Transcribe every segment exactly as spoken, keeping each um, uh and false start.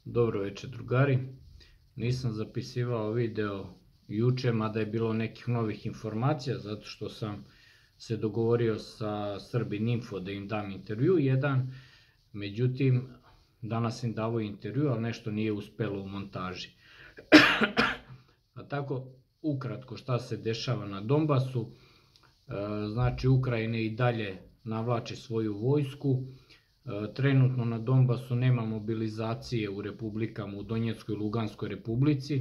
Dobro večer drugari, nisam zapisivao video juče, mada je bilo nekih novih informacija, zato što sam se dogovorio sa Srbin Info da im dam intervju jedan, međutim danas im davo intervju, ali nešto nije uspelo u montaži. A tako, ukratko šta se dešava na Donbasu, znači Ukrajina i dalje navlači svoju vojsku. Trenutno na Donbasu nema mobilizacije u republikama, u Donjeckoj i Luganskoj republici.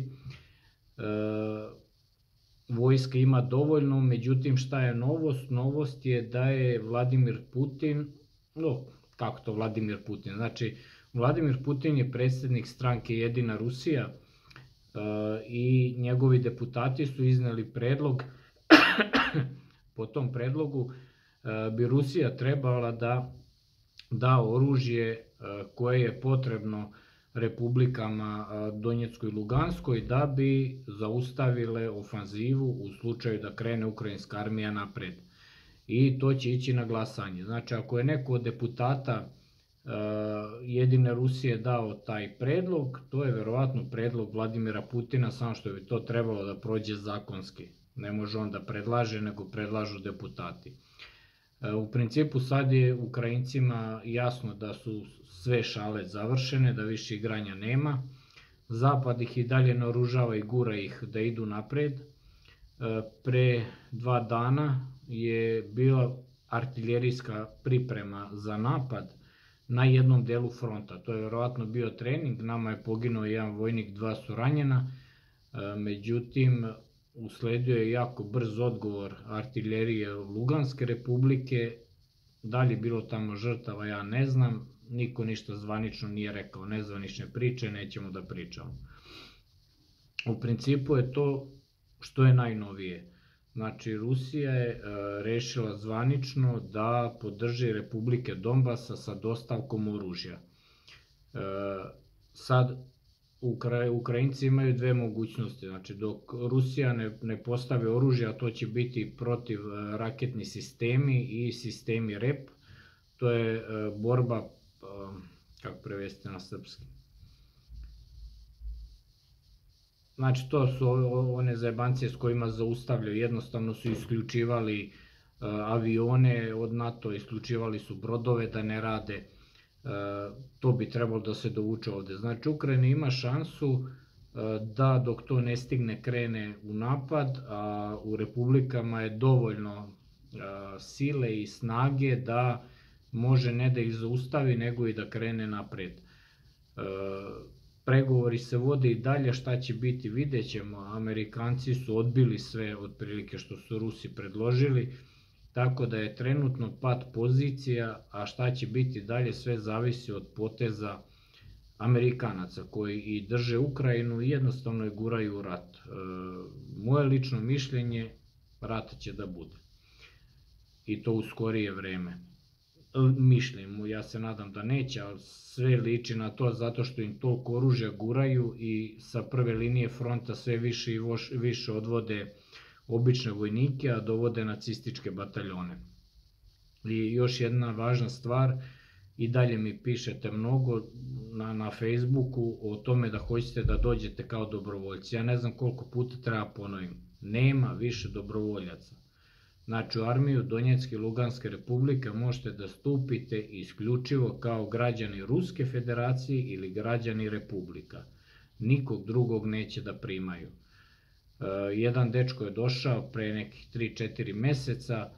Vojska ima dovoljno, međutim šta je novost? Novost je da je Vladimir Putin, no kako to Vladimir Putin, znači Vladimir Putin je predsjednik stranke Jedina Rusija i njegovi deputati su izneli predlog, po tom predlogu bi Rusija trebala da da oružje koje je potrebno republikama Donjeckoj i Luganskoj da bi zaustavile ofanzivu u slučaju da krene ukrajinska armija napred. I to će ići na glasanje. Znači, ako je neko od deputata Jedine Rusije dao taj predlog, to je verovatno predlog Vladimira Putina, samo što bi to trebalo da prođe zakonski. Ne može on da predlaže, nego predlažu deputati. U principu sad je Ukrajincima jasno da su sve šale završene, da više igranja nema. Zapad ih i dalje naoružava i gura ih da idu napred. Pre dva dana je bila artiljerijska priprema za napad na jednom delu fronta. To je verovatno bio trening, nama je poginuo jedan vojnik, dva su ranjena, međutim usledio je jako brz odgovor artiljerije Luganske republike. Da li je bilo tamo žrtava, ja ne znam, niko ništa zvanično nije rekao, nezvanične priče, nećemo da pričamo. U principu je to što je najnovije. Znači, Rusija je rešila zvanično da podrži republike Donbasa sa dostavkom oružja. Sad, Ukrajinci imaju dve mogućnosti, znači dok Rusija ne postave oružje, a to će biti protivraketni sistemi i sistemi R E P, to je borba, kako prevesti na srpski, znači to su one zajebancije s kojima zaustavljaju, jednostavno su isključivali avione od NATO, isključivali su brodove da ne rade. To bi trebalo da se dovuče ovde. Znači, Ukrajina ima šansu da dok to ne stigne krene u napad, a u republikama je dovoljno sile i snage da može ne da ih zaustavi, nego i da krene napred. Pregovori se vode i dalje, šta će biti vidjet ćemo. Amerikanci su odbili sve otprilike što su Rusi predložili, tako da je trenutno pad pozicija, a šta će biti dalje sve zavisi od poteza Amerikanaca koji i drže Ukrajinu i jednostavno je guraju u rat. Moje lično mišljenje, rat će da bude. I to u skorije vreme. Mišljenje, ja se nadam da neće, ali sve liči na to zato što im toliko oružja guraju i sa prve linije fronta sve više i više odvode obične vojnike, a dovode nacističke bataljone. I još jedna važna stvar, i dalje mi pišete mnogo na Facebooku o tome da hoćete da dođete kao dobrovoljci. Ja ne znam koliko puta treba ponovim. Nema više dobrovoljaca. Znači u armiju Donjecké i Luganske republike možete da stupite isključivo kao građani Ruske federacije ili građani republika. Nikog drugog neće da primaju. Jedan dečko je došao pre nekih tri četiri meseca,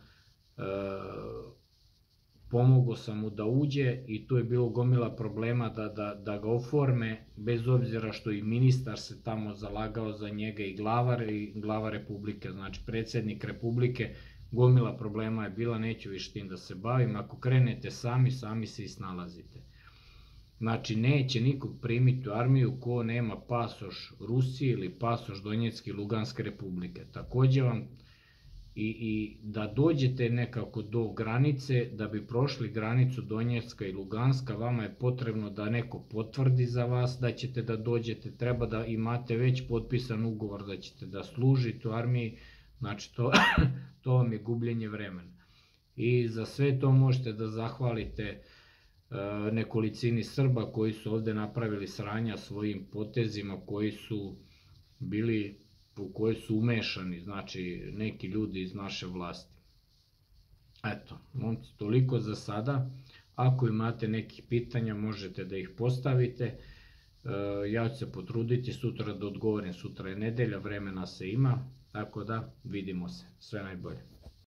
pomogao sam mu da uđe i tu je bilo gomila problema da ga oforme, bez obzira što i ministar se tamo zalagao za njega i glavar i glava republike, znači predsjednik republike, gomila problema je bila, neću više tim da se bavim, ako krenete sami, sami se i snalazite. Znači, neće nikog primiti u armiju ko nema pasoš Rusije ili pasoš Donjecké i Luganske republike. Takođe vam i da dođete nekako do granice, da bi prošli granicu Donjecka i Luganska, vama je potrebno da neko potvrdi za vas da ćete da dođete, treba da imate već potpisan ugovor da ćete da služite u armiji, znači to vam je gubljenje vremena. I za sve to možete da zahvalite nekolicini Srba koji su ovde napravili sranja svojim potezima, koji su bili, u koje su umešani, znači neki ljudi iz naše vlasti. Eto, momci, toliko za sada. Ako imate nekih pitanja, možete da ih postavite. Ja ću se potruditi sutra da odgovorim, sutra je nedelja, vremena se ima, tako da vidimo se, sve najbolje.